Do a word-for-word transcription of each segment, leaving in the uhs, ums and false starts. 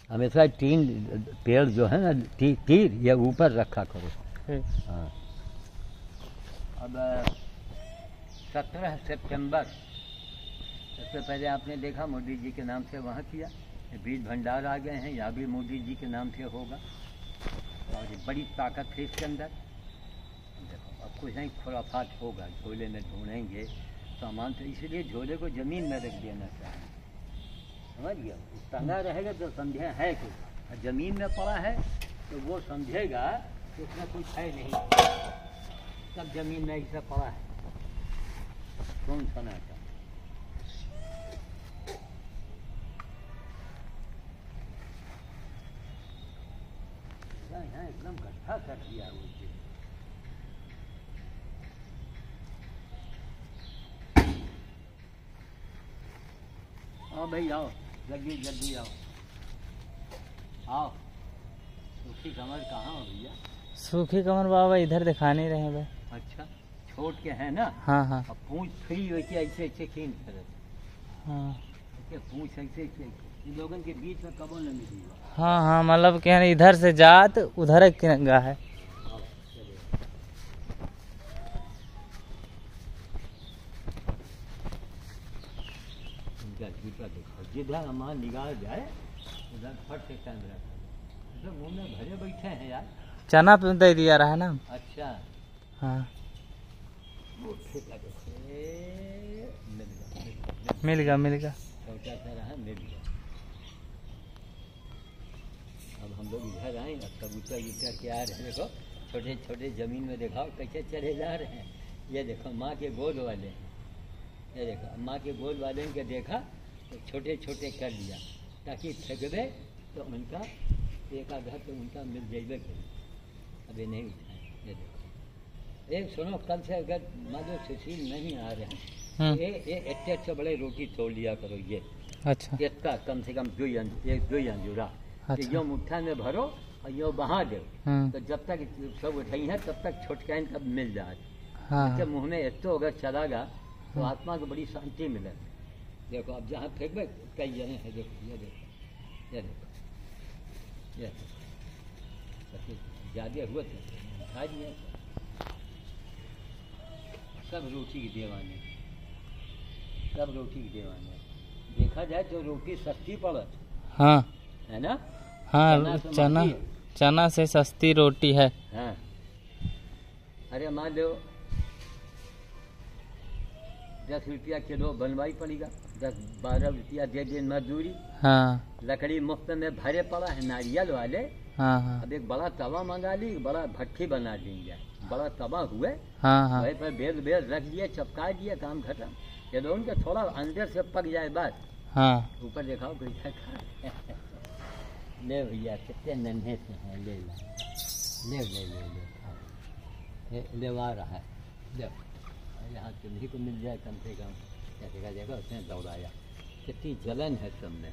हमेशा तीन पेड़ जो है ना, ती, तीर ये ऊपर रखा करो। हाँ। अब सत्रह सितंबर सबसे पहले आपने देखा मोदी जी के नाम से वहाँ किया, बीज भंडार आ गए हैं, यहाँ भी मोदी जी के नाम से होगा और ये बड़ी ताकत है इसके अंदर। देखो अब कुछ नहीं खुराफात होगा, झोले में ढूंढेंगे सामान, तो इसलिए झोले को ज़मीन में रख देना चाहिए, समझ गया। टंगा रहेगा तो समझे है कुछ, ज़मीन में पड़ा है तो वो समझेगा कि उसमें कुछ है नहीं, सब ज़मीन में ऐसा पड़ा है, कौन सनाता। यहाँ एकदम गड्ढा कर दिया है उसे। आओ भाई आओ, जल्दी जल्दी आओ आओ। सूखी कमर कहाँ हो भैया? सूखी कमर बाबा इधर दिखा नहीं रहे भाई। अच्छा छोट के हैं ना? हाँ हाँ। अब पूंछ फ्री हो के ऐसे ऐसे खींच कर, हाँ पूंछ ऐसे ऐसे लोगों के बीच में कबो न मिली। हाँ हाँ, मतलब क्या इधर से जात उधर किरंगा है। जिधर हमारा निगाह जाए उधर फट से कैमरा, तो मुंह में भरे बैठे हैं यार। चना पे दे दिया रहा है ना। अच्छा हाँ, मिल गया मिल गया, छोटा सा रहा मिल गया। अब हम लोग इधर आए, अब कबूतर उतर के आ रहे हैं, देखो छोटे छोटे जमीन में दिखाओ कैसे चले जा रहे हैं। ये देखो माँ के गोद वाले हैं, ये देखो माँ के गोद वाले के देखा तो छोटे छोटे कर दिया ताकि फेंकबे तो उनका एक आधा तो उनका मिल जाइबे करें। अभी नहीं उठाए, ये देखो। एक सुनो, कल से अगर मान लो सुशील नहीं आ रहे हैं, ये ये इतने अच्छे बड़े रोटी तोड़ लिया करो ये। अच्छा, इतना कम से कम दो एक दो अंजूरा, अच्छा। यो मुठ्ठा में भरो और यो बहा दो, तो जब तक सब उठाई है तब तक छोटकाइन तब मिल जाए। हाँ। जब मुँह में इतो अगर चलागा तो आत्मा को बड़ी शांति मिले। देखो अब जहाँ फेंकबे कई जने हैं, देखो ये देखो ये देखो ये ज़्यादा हुआ था खा दिए। सब रोटी की दीवाने, सब रोटी की दीवाने। देखा जाए तो रोटी सस्ती पड़त, हाँ है ना। हाँ चना चना से सस्ती रोटी है। हाँ अरे मान लो दस रुपया किलो बनवाई पड़ेगा, दस बारह रुपया दे दिन मजदूरी। हाँ लकड़ी मुफ्त में भरे पड़ा है नारियल वाले। हाँ हाँ। अब एक बड़ा तवा मंगा ली, बड़ा भट्टी बना देंगे, बड़ा तवा हुए। हाँ हाँ। वही पर बेल बेल रख दिए, चपका दिए, काम खत्म। ये दो उनके थोड़ा अंदर से पक जाए बस। हाँ ऊपर दिखाओ कैसा खा। ले भैया कितने नन्हे से हैं, ले ले ले ले ले ले लेवा रहा है। देखो यहाँ तुम्ही को मिल जाए कम से कम, क्या देखा जाएगा उसने दौड़ाया। कितनी जलन है सब में।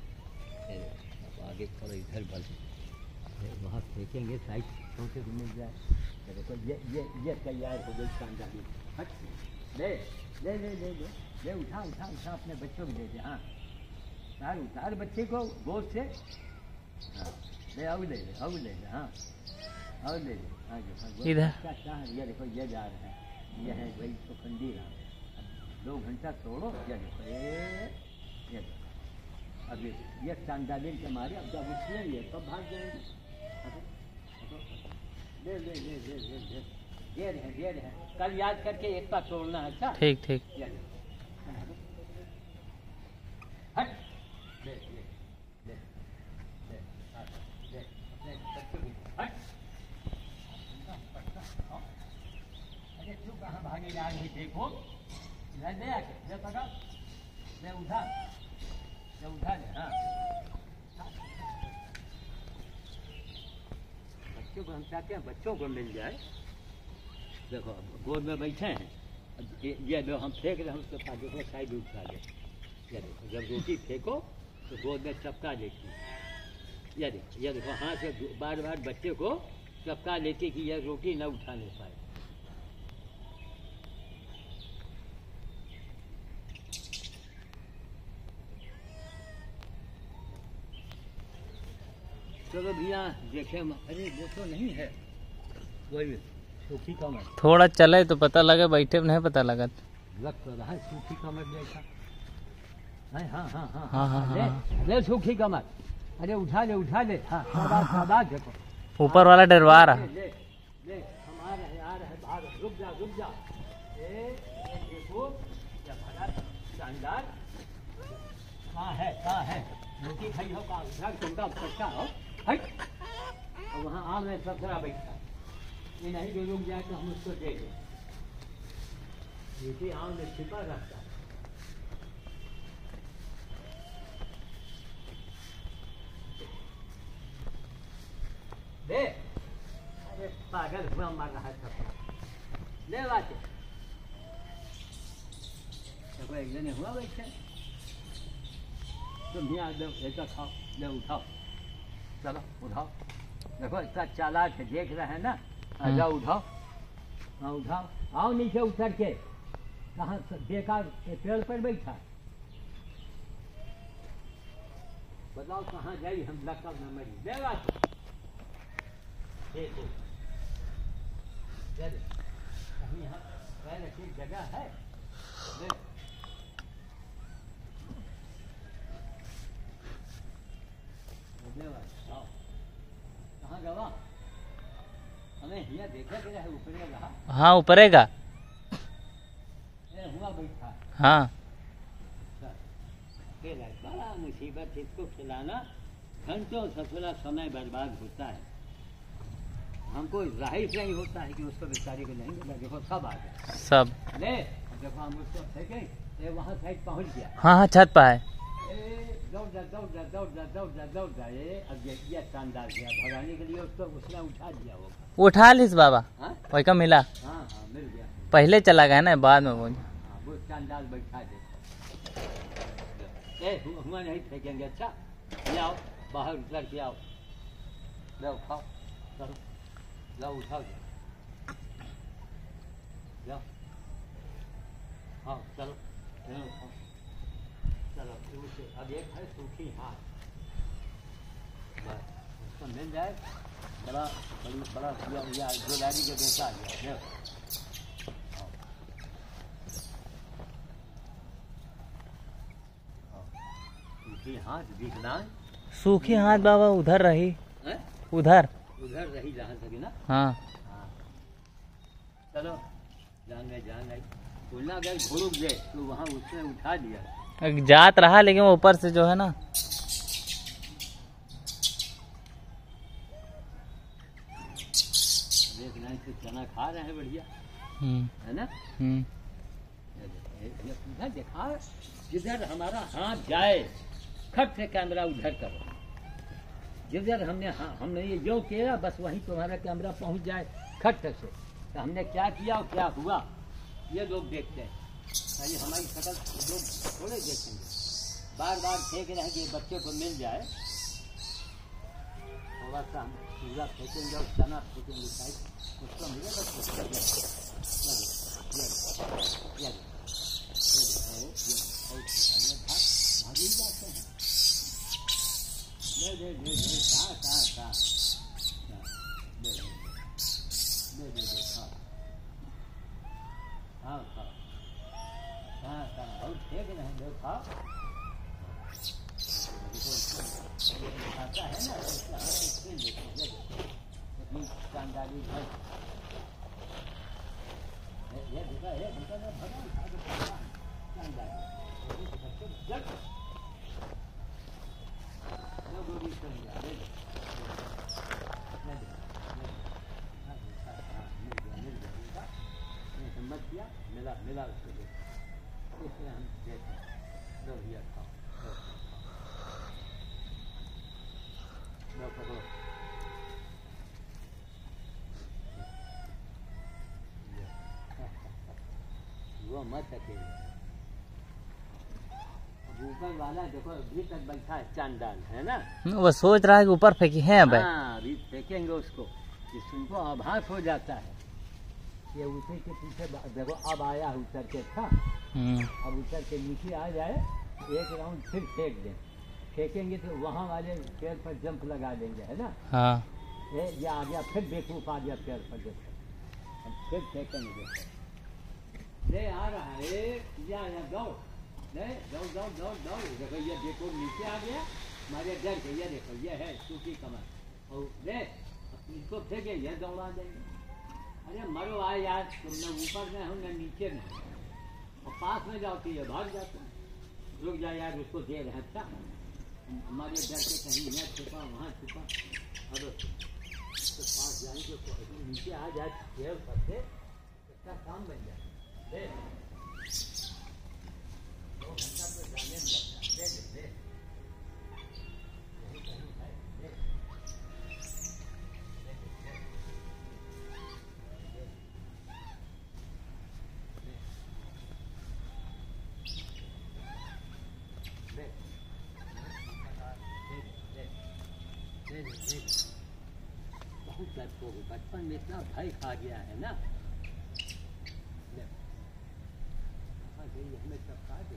आगे थोड़ा इधर बढ़, वहाँ फेंकेंगे साइड छोटे को मिल जाए। देखो ये ये ये तैयार हो गई शानदार। हट ले ले ले ले ले ले उठा उठा उठा अपने बच्चों को दे दे। हाँ उतार उतार बच्चे को गोद से। हाँ ले आओ ले ले आओ ले ले। हाँ और ले ले। हाँ इधर क्या है, ये देखो ये जा रहा है, यह है भाई सुखंडी राम। दो घंटा तोड़ो, ये देखो ये अभी ये चांदालिन के मारे अब जब उछलेंगे तब तो भाग जाएंगे। ले ले ले ले ले ले देर है देर है, कल याद करके एक बार तोड़ना है। अच्छा ठीक ठीक। हट ले ले ले ले ले हट। अरे तू कहाँ भागे जा रही? देखो इधर ले आके ले पकड़, ले उठा ले उठा ले। हाँ बच्चों को हम चाहते हैं बच्चों को मिल जाए। देखो गोद में बैठे हैं, ये जो हम फेंक रहे हैं उसके पास देखो साइड उठा दे। ये देखो जब रोटी फेंको तो गोद में चपका देती। ये देखो ये देखो हाथ से बार बार बच्चे को चपका लेती कि यह रोटी न उठा नहीं पाए। चलो भैया देखे, अरे वो तो नहीं है वही सूखी कमर। थोड़ा चले तो पता लगे, बैठे नहीं पता लगा। लग तो रहा है सूखी कमर जैसा। हाँ हाँ हाँ हाँ हाँ हाँ ले, हाँ ले सूखी कमर। अरे उठा ले उठा ले। हाँ शाबाश शाबाश देखो। ऊपर वाला डरवा रहा। ले ले ले हम आ रहे आ रहे बाहर, रुक जा रुक जा। ए ए देखो क्या बड़ा शानदार। कहाँ है कहाँ है रोटी खाई हो कहाँ उठा तुमका पक्का हो हट। और वहाँ आम में ससरा बैठा, ये नहीं जो रुक जाए तो हम उसको दे दें। रोटी आम में छिपा रहता है। दे अरे पागल हुआ मार रहा है सब। ले बात देखो एक दिन हुआ बैठे, तुम यहाँ दो ऐसा खाओ, ले उठाओ, चलो उठाओ। देखो इतना चालाक है, देख रहे हैं ना। आ जाओ उठाओ, हाँ उठाओ, आओ नीचे उतर के। कहाँ बेकार पेड़ पर बैठा, बताओ कहाँ जाई हम लकब न मरी। ले बात देखो कहीं यहाँ पैर रखने की जगह है। कहाँ गवा हमें यहाँ देखा गया है ऊपर रहा। हाँ ऊपरेगा हुआ बैठा। हाँ बड़ा मुसीबत, इसको खिलाना घंटों ससुरा समय बर्बाद होता है। हमको जाहिर नहीं होता है कि उसको बेचारे को नहीं मिला। देखो सब आ गए सब। ले देखो हम उसको फेंके, ये वहाँ साइड पहुँच गया। हाँ हाँ छत पर है। दौड़ जा दौड़ जा दौड़ जा दौड़ जा दौड़ जा। ये अब ये शानदार गया भगाने के लिए, उसको उसने उठा दिया होगा। उठा लीस बाबा। हाँ वही का मिला। हाँ हाँ मिल गया। पहले चला गया ना, बाद में बोल। हाँ वो शानदार बैठा दे। ए हुआ नहीं फेंकेंगे। अच्छा ले आओ बाहर उतर के आओ, ले उठाओ चलो, लो उठाओ जाओ। हाँ चलो उठाओ चलो। अब एक है सूखी हाथ, बस उसको मिल जाए। बड़ा बड़ी बड़ा या जोदारी के बेटा आ गया। सूखी हाथ विकलांग। सूखी हाथ बाबा उधर रही है? उधर उधर रही जहाँ तक ना। हाँ हाँ चलो जान गए जान गए। बोलना अगर घुरुक गए तो वहाँ उसने उठा दिया। जात रहा, लेकिन वो ऊपर से जो है ना। देख नहीं तो चना खा रहे हैं बढ़िया, है ना। हम्म देखा जिधर हमारा हाथ जाए खट से कैमरा उधर करो। जिधर हमने हाँ, हमने ये जो किया बस वहीं तुम्हारा कैमरा पहुंच जाए खट से। तो हमने क्या किया और क्या हुआ ये लोग देखते हैं। ये हमारी शकल लोग थोड़े देखेंगे। बार बार फेंक रहे हैं कि बच्चे को मिल जाए। थोड़ा सा हम पूरा फेंकेंगे और चना फेंकेंगे साइड, उसको मिलेगा। भागी जाते हैं। दे दे दे दे खा खा खा दे दे दे दे दे खा हाँ खा हाँ खा बहुत फेंक रहे हैं। देखो खाओ खाता है ना इसमें देखो इतनी शानदारी है। ये देखा है देखा ना भगवान शानदार जब हिम्मत किया मिला मिला उसको देखो इसमें हम देखें। लो भैया खाओ लो पकड़ो। वो मत अकेले ऊपर वाला देखो अभी तक बैठा है चांदाल, है ना। वो सोच रहा है कि ऊपर फेंकी है। अब हाँ अभी फेंकेंगे उसको, इसको आभास हो जाता है ये उसी के पीछे। देखो अब आया है उतर के। था अब उतर के नीचे आ जाए एक राउंड फिर फेंक दें फेंकेंगे तो वहाँ वाले पेड़ पर जंप लगा देंगे, है ना। हाँ ये ये आ गया, फिर बेवकूफ आ गया पेड़ पर, देखो हम फिर फेंकेंगे। ले आ रहा है, या या दौड़, ले दौड़ दौड़ दौड़ दौड़, देखो ये देखो नीचे आ गया हमारे डर के, ये देखो ये है सूखी कमर, और ले इसको फेंके ये दौड़ा देंगे। अरे मरो आए यार, तुम न ऊपर में हो न नीचे में, और पास में जाओ तो ये भाग जाते हैं। रुक जा यार, उसको दे रहे हैं, अच्छा हमारे डर के कहीं यहाँ छुपा वहाँ छुपा, अब तो पास जाएंगे तो नीचे आ जाए पेड़ पर से, इसका काम बन जाए। ले दो घंटा तो जाने में लगता है, ले ले बहुत डरपोक, बचपन में इतना भय खा गया है ना। हमें सब खा दे,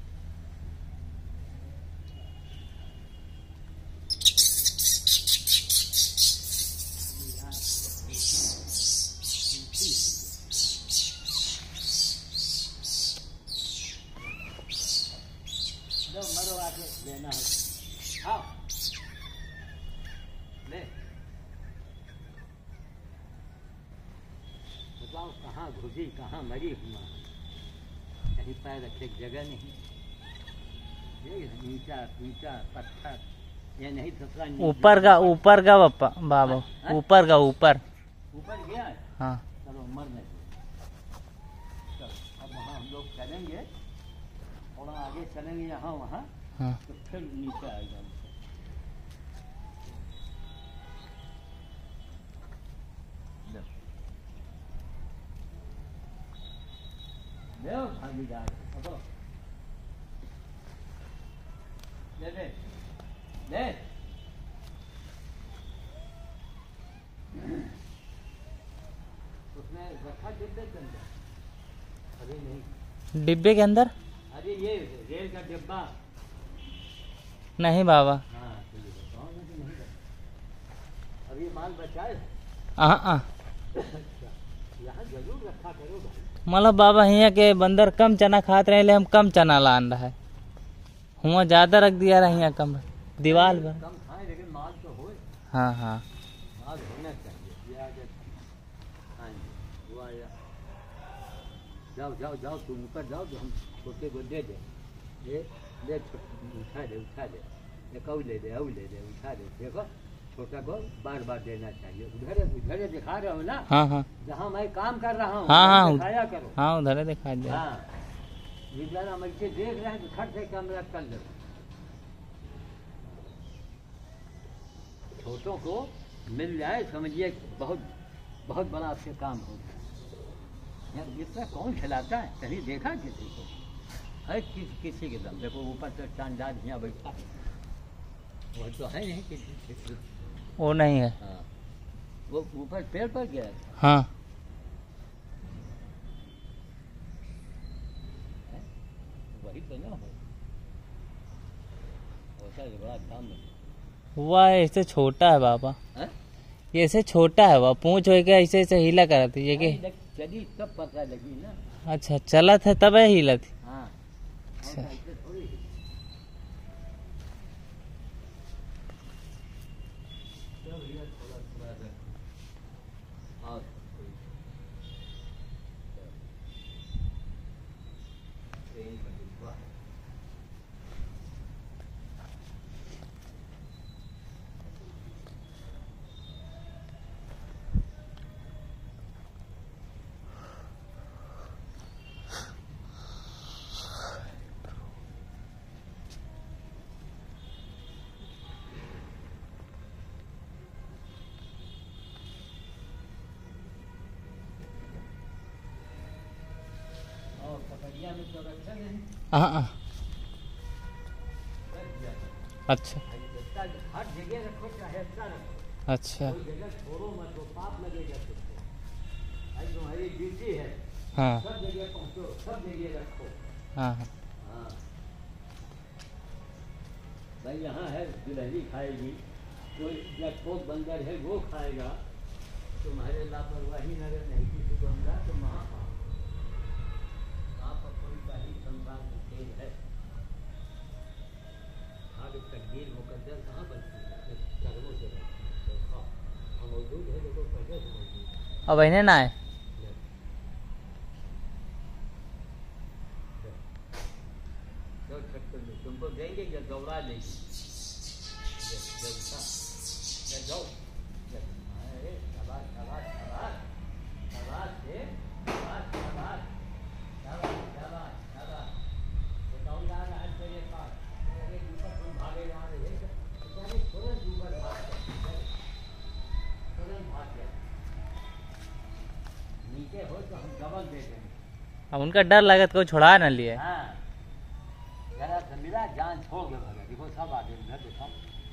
मरो आके लेना है, आओ ले बताओ कहाँ घुसी कहाँ मरी हुआ, कहीं पैर रखे जगह नहीं, ये नीचा नीचा पत्थर, ये नहीं ससुरा ऊपर का ऊपर का बापा बाबा, ऊपर का ऊपर ऊपर गया है। हाँ चलो मरने चलो, अब वहाँ हम लोग चलेंगे, थोड़ा आगे चलेंगे यहाँ वहाँ, हाँ तो फिर नीचे आ जाएंगे। ले भागीदार पकड़ो, ले ले ले उसने रखा डिब्बे के अंदर, अभी नहीं, डिब्बे के अंदर अरे ये रेल का डिब्बा नहीं बाबा। हाँ तो ये बताओ ना कि नहीं बचा, अब ये माल बचाए हाँ हाँ यहाँ जरूर रखा करो भाई। मतलब बाबा यहाँ के बंदर कम चना खाते रहे, हम कम चना लान रहा है, हुआ ज्यादा रख दिया रहा यहाँ कम दीवार पर। कम खाए लेकिन माल तो हो, हाँ हाँ माल होना चाहिए। ये आगे हाँ जी वो आया, जाओ जाओ जाओ तुम ऊपर जाओ, तो हम छोटे को दे दे, ये ले उठा दे उठा दे, ये कऊ ले दे, अऊ ले दे, उठा दे, देखो छोटा को बार बार देना चाहिए। उधर उधर दिखा रहे हो ना, हाँ हाँ जहाँ मैं काम कर रहा हूँ हाँ हाँ दिखाया करो। हाँ उधर दिखा दिया। हाँ ये जरा मुझे देख रहे हैं तो खट से कैमरा कर लो। छोटों को मिल जाए समझिए बहुत बहुत बड़ा आपसे काम होगा। यार इतना कौन खिलाता है, कहीं देखा किसी को? है किस, किसी के दम देखो ऊपर से शानदार यहाँ बैठा है, वो तो है नहीं किसी, वो नहीं है। हाँ वो ऊपर पेड़ पर गया है। हाँ वही तो ना हो, ऐसा बड़ा काम है। वह ऐसे छोटा है बाबा, हैं? ये ऐसे छोटा है वह, पूंछ हो के ऐसे ऐसे हिला करती है कि चली तब पता लगी ना। अच्छा चला था तब है हिला थी। हाँ अच्छा। ऐसे थोड़ी तो भैया थोड़ा थोड़ा सा और ट्रेन का डिब्बा है। पकड़िया में तो रखा नहीं, हाँ हाँ रख दिया। अच्छा हर जगह रखो, चाहे अच्छा रखो, अच्छा कोई जगह छोड़ो मत, तो पाप लगेगा तुमको। भाई तुम्हारी ड्यूटी है, हाँ सब जगह पहुँचो, सब जगह रखो। हाँ हाँ हाँ भाई यहाँ है गिलहरी खाएगी, कोई जगपोक बंदर है वो खाएगा, तुम्हारे लापरवाही नगर नहीं किसी को मिला तो वहाँ वहाँ पर कोई का ही संसार में तेज है। आगे तकदीर मुकद्दर कहाँ बनती है, कर्मों से बनती है। तो खाओ, हम मौजूद है, देखो पहले से मौजूद है। अब इन्हें ना है तुमको देंगे या दौड़ा देंगे, जाओ शाबाश शाबाश शाबाश शाबाश से शाबाश शाबाश शाबाश शाबाश शाबाश बताओ जा रहा है तेरे पास, अरे ऊपर तुम भागे जा रहे हैं, बेचारे तुरंत ऊपर भाग गए, तुरंत भाग गए, नीचे हो तो हम डबल दे देंगे। अब उनका डर लागत को छुड़ा न लिए। हाँ जरा से मिला जान छोड़ के भागा, देखो सब आगे उधर देखो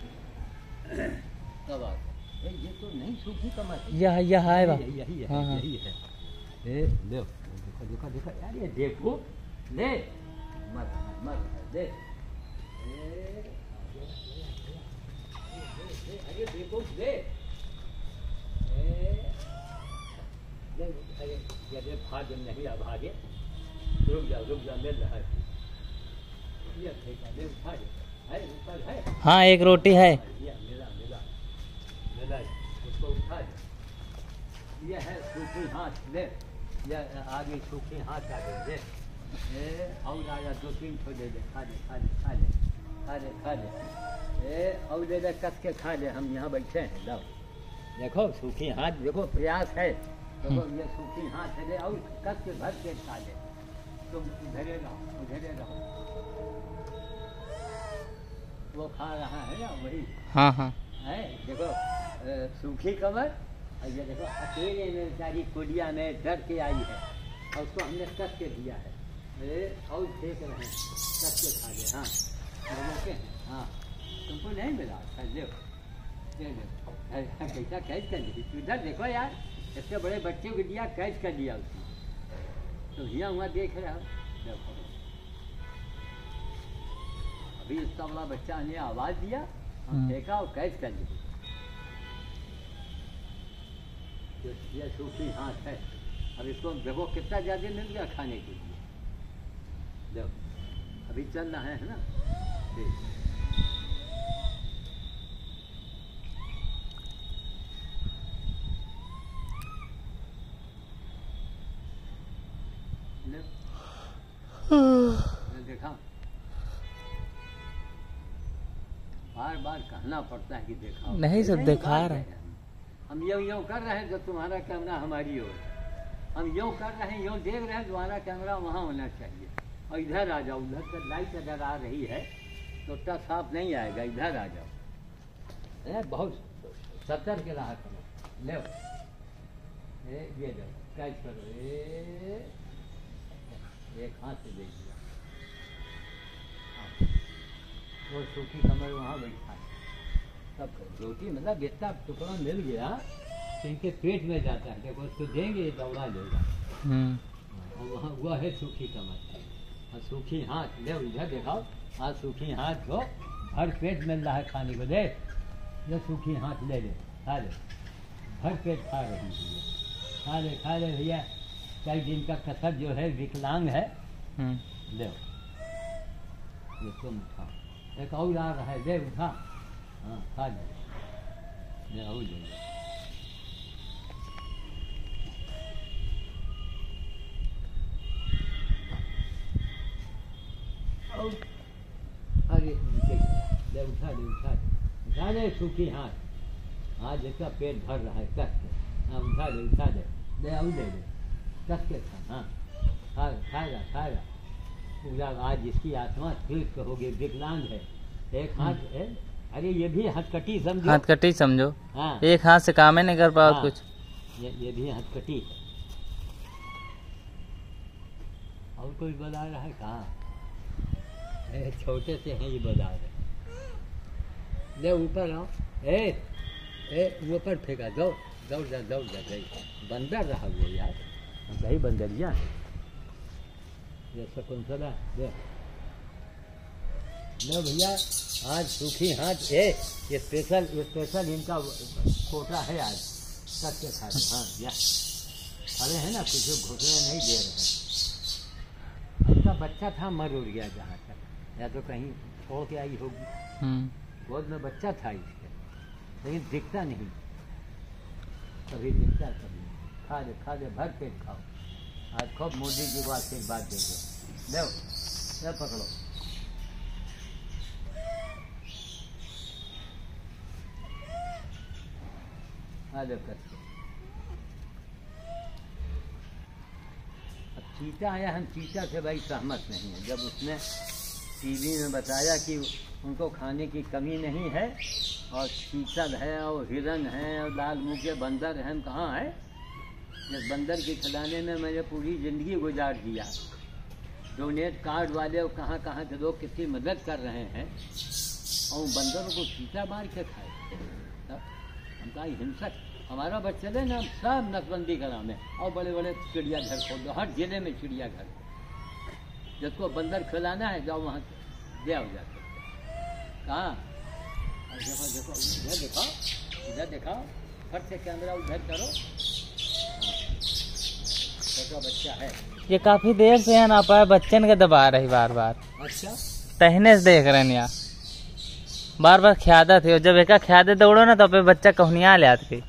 सब आगे। ये तो नहीं सूखी कमर, यह यह है बा यही यही है, हाँ, हाँ। यही है। ए ले देखो देखो देखो यार, ये देखो ले मत मत दे, अरे देखो दे, अरे ये भाग नहीं अब आगे, रुक जा रुक जा, मिल रहा है ये ठेका ले, उठा है ऊपर है। हाँ एक रोटी है, ये मिला मिला मिला, उसको उठा दे, ये है सूखी हाथ ले, ये आगे सूखी हाथ आगे दे, ए और आया दो तीन ठो दे दे, खा ले खा ले खा ले खा ले खा ले, ए और दे दे कस के खा ले, हम यहाँ बैठे हैं। लो देखो सूखी हाथ, देखो प्रयास है, देखो ये सूखी हाथ है, ले और कस के भर के खा ले, तुम उधरे रहो उधरे रहो, वो खा रहा है ना वही हाँ हाँ है। देखो अ, सूखी कमर, और ये देखो अकेले में बेचारी कुलिया में डर के आई है, और उसको हमने कस के दिया है, अरे और फेंक रहे हैं, कस के खा ले। हाँ लोगों के हैं, हाँ तुमको नहीं मिला, अच्छा ले ले ले, कैसा कैद कर ली, उधर देखो यार, इतने बड़े बच्चे को दिया, कैद कर दिया उसने, तो हिया हुआ देख रहा हो, देखो अभी इतना बड़ा बच्चा ने आवाज दिया, हम देखा और कैद कर ली। ये सूखी हाथ है, अब इसको देखो कितना ज्यादा मिल गया खाने के लिए, देखो अभी चल रहा है ना, ठीक देखा, बार बार कहना पड़ता है कि देखा नहीं सब दिखा रहे हैं, हम यूँ यूँ कर रहे हैं, तो तुम्हारा कैमरा हमारी ओर, हम यूँ कर रहे हैं, यूँ देख रहे हैं, तुम्हारा कैमरा वहाँ होना चाहिए, और इधर आ जाओ, उधर से लाइट अगर आ रही है तो टच साफ नहीं आएगा, इधर आ जाओ, है बहुत सतर्क रहा करो, ले ए ये लो कैच करो, ए एक हाथ से देख दिया, वो सूखी कमर वहाँ बैठा है, सब रोटी मतलब इतना टुकड़ा मिल गया तो इनके पेट में जाता है, देखो उसको देंगे ये दौड़ा लेगा, और वहाँ हुआ है सूखी कमर, और सूखी हाथ ले इधर दिखाओ, आज सूखी हाथ को भर पेट मिल रहा है खाने को, दे ये सूखी हाथ ले ले खा ले, भर पेट खा रही है, खा ले खा ले भैया, कई दिन का कसर जो है विकलांग है, ले ये तुम उठाओ, एक और आ रहा है, दे उठा, हाँ खा ले, ले और ले ले, अरे ले उठा ले उठा उठा ले सूखी हाथ, आज इसका पेट भर रहा है कस के, हाँ उठा ले उठा ले, ले और ले ले कस के खा, हाँ खा खाएगा खाएगा पूरा, आज इसकी आत्मा तीर्थ होगी, विकलांग है, एक हाथ है, अरे ये भी हथकटी समझो, हथकटी समझो, हाँ एक हाथ से काम ही नहीं कर पाओ, हाँ, कुछ ये ये भी हथकटी है, और कोई बता रहा है कहाँ, छोटे से हैं ये बता रहे, ले ऊपर आओ, ए ए ऊपर फेंका, दौड़ दौड़ जा दौड़ जा गई, बंदर रहा वो यार, सही बंदरिया है ये शकुंतला, दे लो भैया आज सूखी हाथ है, ये स्पेशल स्पेशल इनका कोटा है आज, सबके खा रहे। हाँ या खड़े हैं ना, कुछ घुटने नहीं दे रहे हैं। उसका बच्चा था, मर उड़ गया जहाँ तक, या तो कहीं छोड़ के आई होगी, गोद में बच्चा था इसके, लेकिन दिखता नहीं, कभी दिखता कभी नहीं। खा दे खा दे, भर पेट खाओ। आज खूब मोदी जी को आशीर्वाद दे दो। लो लो पकड़ो। आ लो करके। अब चीता आया, हम चीता से भाई सहमत नहीं है। जब उसने टीवी में बताया कि उनको खाने की कमी नहीं है, और चीतल है और हिरन है और लाल मुँह के बंदर हैं, कहाँ है? इस बंदर के खिलाने में मैंने पूरी ज़िंदगी गुजार दिया। डोनेट कार्ड वाले और कहाँ कहाँ से लोग कितनी मदद कर रहे हैं, और बंदरों को चीता मार के खाए। तब हम कहा हिंसक, हमारा बच्चे ने ना सब नसबंदी करा में, और बड़े बड़े चिड़ियाघर खोल दो, हर जिले में चिड़ियाघर। जिसको बंदर खिलाना है जाओ वहाँ दे आओ जाके। कहाँ? देखो देखो इधर दिखाओ, इधर दिखाओ, फट से कैमरा उधर करो। छोटा बच्चा है, ये काफी देर से यहाँ ना पाए, बच्चन के दबा रही बार बार। अच्छा टहने से देख रहे हैं यहाँ, बार बार ख्यादा थे, जब एक ख्यादे दौड़ो ना तो पे बच्चा कहनिया ले आते।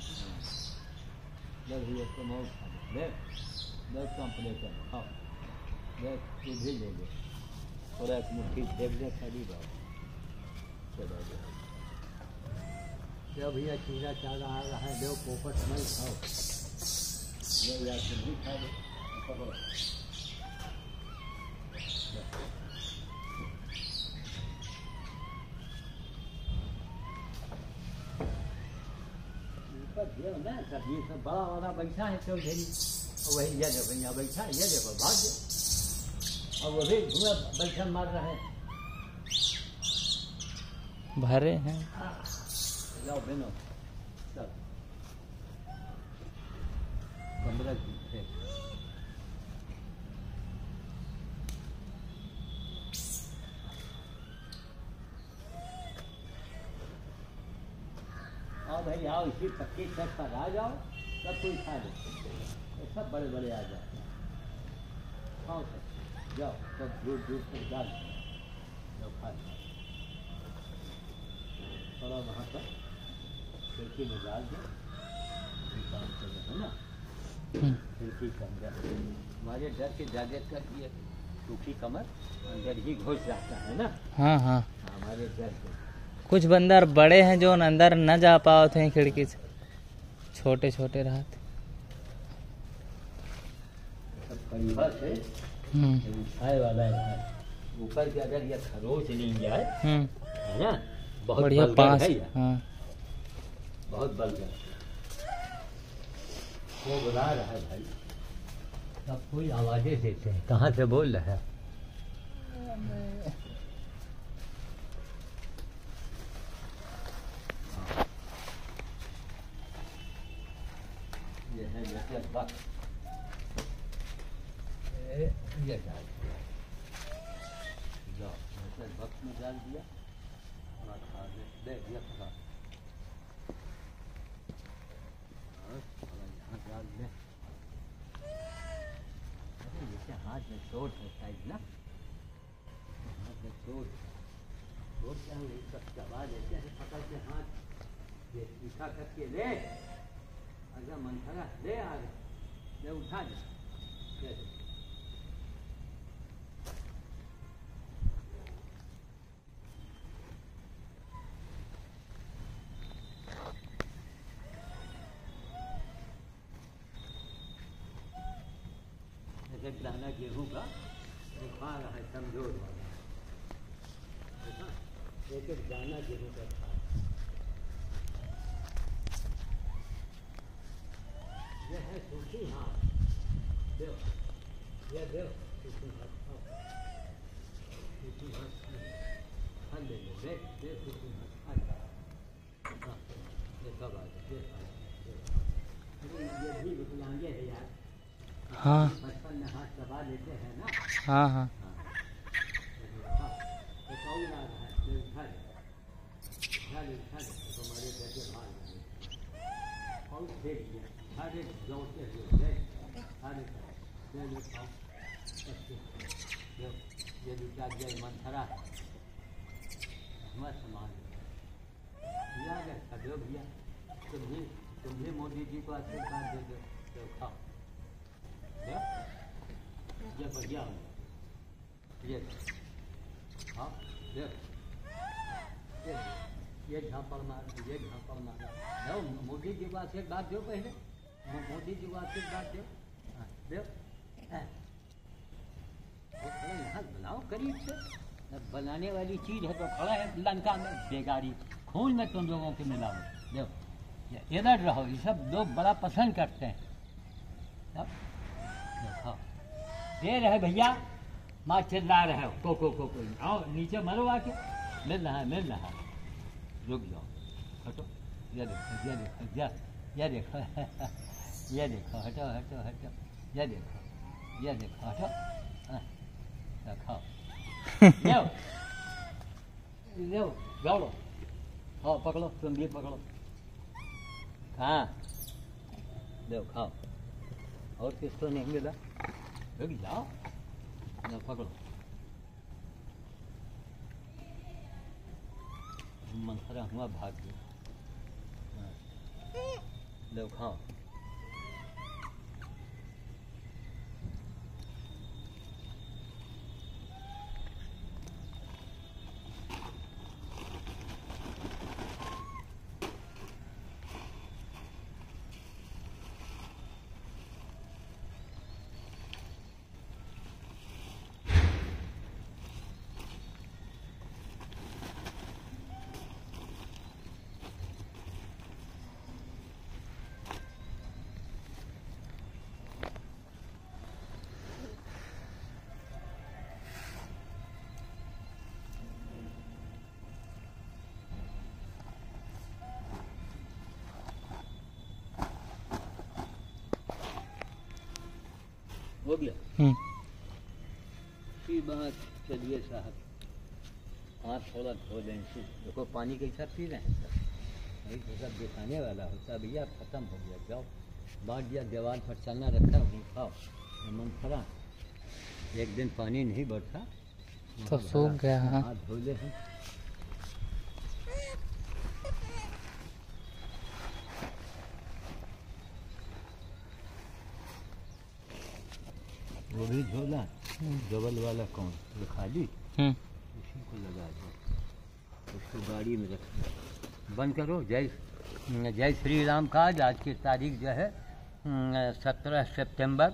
थोड़ा एक मुट्ठी फेंक दे, खाली बात चला जाए। क्या भैया चूड़ा चारा आ रहा है, दो पोपट नहीं खाओ, दो या नहीं खा लो, पकड़ो। ना कभी सब बड़ा वाला बैठा है चौधरी, और वही ये देखो यहाँ बैठा है, ये देखो भाग गया, और वो भी धुआं बैठा मार रहा है। भरे हैं, जाओ बहनों चल कमरा से। आओ भाई आओ, इसी पक्की छत पर आ जाओ, सब कोई खा लो, सब बड़े बड़े आ जाओ। खाओ सब, जाओ सब दूर दूर तक डाल जाओ, खा लो। थोड़ा वहाँ पर खिड़की में डाल दो, काम कर रहे हो ना, खिड़की के अंदर। हमारे डर के जागे कर ये सूखी कमर अंदर ही घुस जाता है ना। हाँ हाँ, हमारे डर के कुछ बंदर बड़े हैं जो अंदर न जा पाओ थे खिड़की से, छोटे छोटे रहते। परिवार से उठाए वाला है, ऊपर के अगर ये खरोच नहीं जाए है ना, बहुत बढ़िया पास है। हाँ बहुत बलगर, वो बुला रहा है भाई, सब कोई आवाजें देते हैं। कहाँ से बोल रहा है? ये है जैसे बक, ये डाल दिया, जाओ जैसे बक में डाल दिया, और खा दे दे दिया खा, यहाँ डाल दे। अरे जैसे हाथ में चोट है साइड ना, हाथ में चोट चोट क्या है, सब दबा देते हैं, पकड़ के हाथ ये तीखा करके ले, अगर मंथरा ले आ गए, ले उठा दे, ले दे। एक दाना गेहूँ का खा रहा है, कमजोर वाला, एक एक दाना गेहूँ का खा। यह है सूखी हाथ, दो यह दो सूखी हाथ, सूखी हाथ फल ले लो, दे दे सूखी हाथ, अच्छा ये कब आ गए, ये भी विकलांगे है यार। हाँ बचपन में हाथ दबा लेते हैं ना। हाँ हाँ, हाँ, तो कौन आ रहा है? हमारे जैसे भाग और देख लिया सारे लौटते हुए सारे ये दूसरा जय मंथरा है हमारा समाज याद है सदो भैया तुम भी तुम भी मोदी जी को आशीर्वाद दे दो तो खाओ ये बढ़िया हो ये हाँ ये ये ये झापड़ मार ये झापड़ मारा दो मोदी जी को आशीर्वाद दो पहले मोदी जी को आशीर्वाद दो दो यहाँ बनाओ करीब से बनाने वाली चीज है तो खड़ा है लंका में बेगारी खून में तुम लोगों के मिला हो देखो इधर रहो ये सब लोग बड़ा पसंद करते हैं देखो दे रहे भैया माँ चिल्ला रहे हो को को को को आओ नीचे मरो आके मिल रहा है मिल रहा है रुक जाओ हटो ये देखो ये देखो ये देखो ये देखो हटो हटो हटो ये देखो ये देखो हटो खाओ ले ले दौड़ो हाँ पकड़ो तुम भी पकड़ो हाँ ले खाओ और किसको नहीं मिला रुक जाओ ना पकड़ो मंथरा हुआ भाग गया ले खाओ हो गया की बात चलिए साहब हाथ थोड़ा धो लें देखो पानी कैसा पी रहे हैं सब वही तो सब दिखाने वाला होता भैया खत्म हो गया जाओ बांट दिया दीवार पर चलना रखा वहीं खाओ मंथरा एक दिन पानी नहीं बढ़ता तो सूख गया हाथ धो ले हैं वो भी झोला डबल वाला कौन वो खाली उसी को लगा दो उसको गाड़ी में रख बंद करो जय जय श्री राम का आज की तारीख जो है सत्रह सितंबर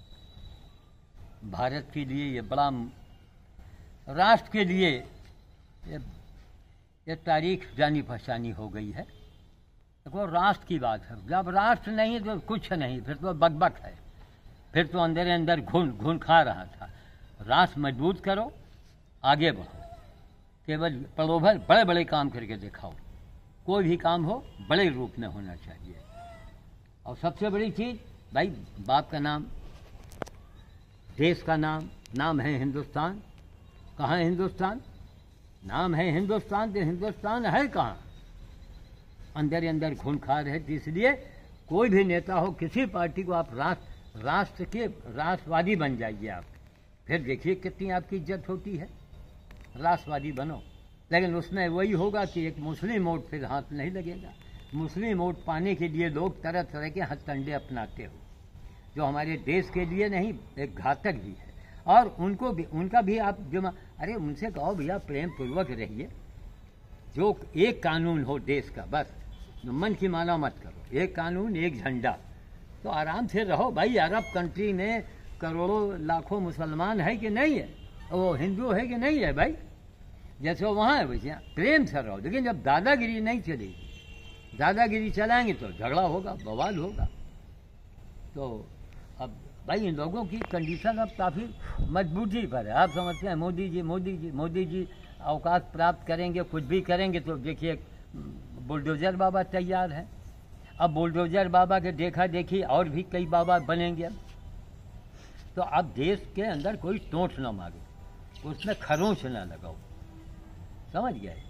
भारत के लिए ये बड़ा राष्ट्र के लिए ये, ये तारीख जानी पहचानी हो गई है देखो राष्ट्र की बात है जब राष्ट्र नहीं है तो कुछ नहीं फिर तो बकबक है फिर तो अंदर अंदर घुन घुन खा रहा था राष्ट्र मजबूत करो आगे बढ़ो केवल प्रलोभन बड़े बड़े काम करके दिखाओ कोई भी काम हो बड़े रूप में होना चाहिए और सबसे बड़ी चीज़ भाई बाप का नाम देश का नाम नाम है हिंदुस्तान कहाँ है हिंदुस्तान नाम है हिंदुस्तान तो हिंदुस्तान है कहाँ अंदर अंदर घुन खा रहे थे इसलिए कोई भी नेता हो किसी पार्टी को आप राष्ट्र राष्ट्र के राष्ट्रवादी बन जाइए आप फिर देखिए कितनी आपकी इज्जत होती है राष्ट्रवादी बनो लेकिन उसमें वही होगा कि एक मुस्लिम वोट फिर हाथ नहीं लगेगा मुस्लिम वोट पाने के लिए लोग तरह तरह के हथकंडे अपनाते हो जो हमारे देश के लिए नहीं एक घातक भी है और उनको भी उनका भी आप जो अरे उनसे कहो भैया प्रेम पूर्वक रहिए जो एक कानून हो देश का बस मन की माना मत करो एक कानून एक झंडा तो आराम से रहो भाई अरब कंट्री में करोड़ों लाखों मुसलमान है कि नहीं है वो हिंदू है कि नहीं है भाई जैसे वहाँ है वैसे प्रेम से रहो लेकिन जब दादागिरी नहीं चलेगी दादागिरी चलाएंगे तो झगड़ा होगा बवाल होगा तो अब भाई इन लोगों की कंडीशन अब काफ़ी मजबूती पर है आप समझते हैं मोदी जी मोदी जी मोदी जी अवकाश प्राप्त करेंगे कुछ भी करेंगे तो देखिए बुलडोजर बाबा तैयार है अब बुलडोजर बाबा के देखा देखी और भी कई बाबा बनेंगे अब तो अब देश के अंदर कोई टोंट ना मारे उसमें खरोंच ना लगाओ समझ गए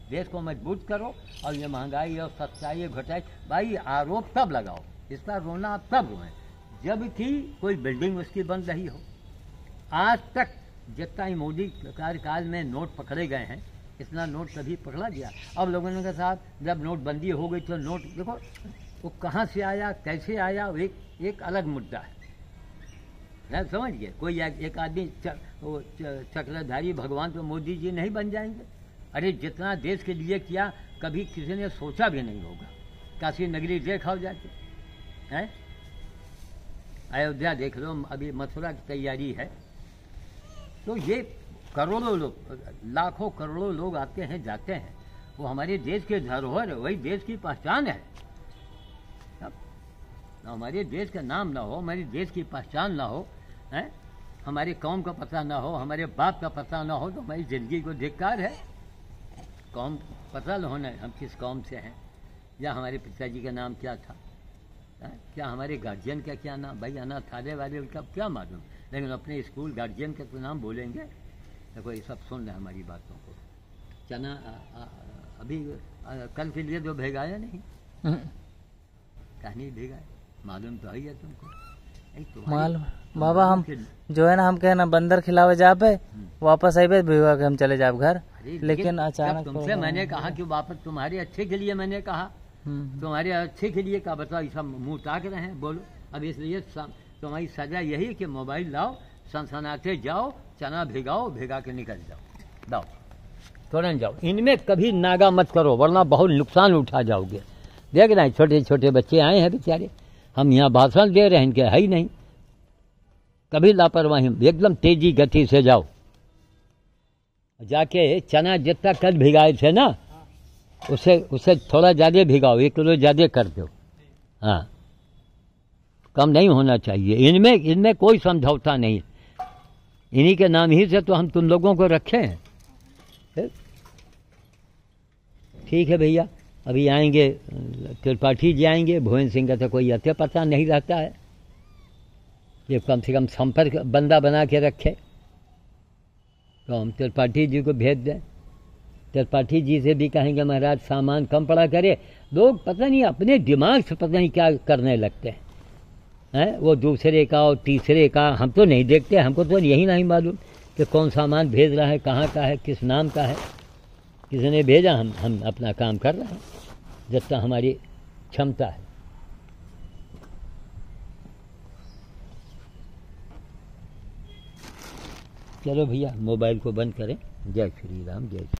देश को मजबूत करो, और ये महंगाई और सच्चाई घटाई, भाई आरोप तब लगाओ, इसका रोना आप तब रोएं जब कि कोई बिल्डिंग उसकी बन रही हो। आज तक जितना ही मोदी कार्यकाल में नोट पकड़े गए हैं, इतना नोट कभी पकड़ा गया? अब लोगों ने कहा जब नोटबंदी हो गई तो नोट देखो वो कहाँ से आया, कैसे आया, वो एक एक अलग मुद्दा है ना, समझ गए? कोई एक, एक आदमी च, वो च, चक्रधारी भगवान तो मोदी जी नहीं बन जाएंगे। अरे जितना देश के लिए किया कभी किसी ने सोचा भी नहीं होगा। काशी नगरी देखा हो जाके हैं, अयोध्या देख लो, अभी मथुरा की तैयारी है। तो ये करोड़ों लोग, लाखों करोड़ों लोग आते हैं जाते हैं, वो हमारे देश के धरोहर है, वही देश की पहचान है। अब हमारे देश का नाम ना हो, हमारे देश की पहचान ना हो, हैं, हमारे कौम का पता ना हो, हमारे बाप का पता ना हो, तो हमारी ज़िंदगी को धिक्कार है। कौम पता न होना हम किस कौम से हैं, या हमारे पिताजी का नाम क्या था, है? क्या हमारे गार्जियन का क्या नाम, भाई अनाथालय वाले उनका क्या मालूम, लेकिन अपने स्कूल गार्जियन का तो नाम बोलेंगे। देखो ये सब सुन रहे हमारी बातों को। चना आ, आ, अभी आ, कल के लिए जो भेगाया नहीं, कहानी भेगा मालूम तो है तुमको। मालूम बाबा, हम जो है ना, हम कहे ना बंदर खिलावे जाबे, वापस आइबे भिगा के हम चले जाब घर, लेकिन अचानक तुमसे मैंने कहा कि वापस तुम्हारे अच्छे के लिए मैंने कहा, तुम्हारे अच्छे के लिए का बताओ, ये सब मुंह ताक रहे हैं, बोलो। अब इसलिए तुम्हारी सजा यही है कि मोबाइल लाओ, सनसनाते जाओ, चना भिगाओ, भिगा के निकल जाओ, दाओ तुरंत जाओ। इनमें कभी नागा मत करो, वरना बहुत नुकसान उठा जाओगे। देख रहे हैं छोटे छोटे बच्चे आए हैं बेचारे, हम यहाँ भाषण दे रहे हैं, इनके है ही नहीं। कभी लापरवाही, एकदम तेजी गति से जाओ, जाके चना जितना कल भिगाए थे ना, उसे उसे थोड़ा ज़्यादा भिगाओ, एक किलो ज़्यादा कर दो। हाँ, कम नहीं होना चाहिए। इनमें इनमें कोई समझौता नहीं, इन्हीं के नाम ही से तो हम तुम लोगों को रखे हैं। ठीक है भैया, अभी आएंगे त्रिपाठी जी आएंगे, भुवन सिंह का तो कोई अत्य पता नहीं रहता है, ये कम से कम संपर्क बंदा बना के रखे, तो हम त्रिपाठी जी को भेज दें। त्रिपाठी जी से भी कहेंगे महाराज सामान कम पड़ा करे। लोग पता नहीं अपने दिमाग से पता नहीं क्या करने लगते हैं, हैं? वो दूसरे का और तीसरे का हम तो नहीं देखते, हमको तो यही नहीं मालूम कि कौन सामान भेज रहा है, कहाँ का है, किस नाम का है, किसने भेजा। हम हम अपना काम कर रहे हैं जितना हमारी क्षमता है। चलो भैया मोबाइल को बंद करें। जय श्री राम, जय श्री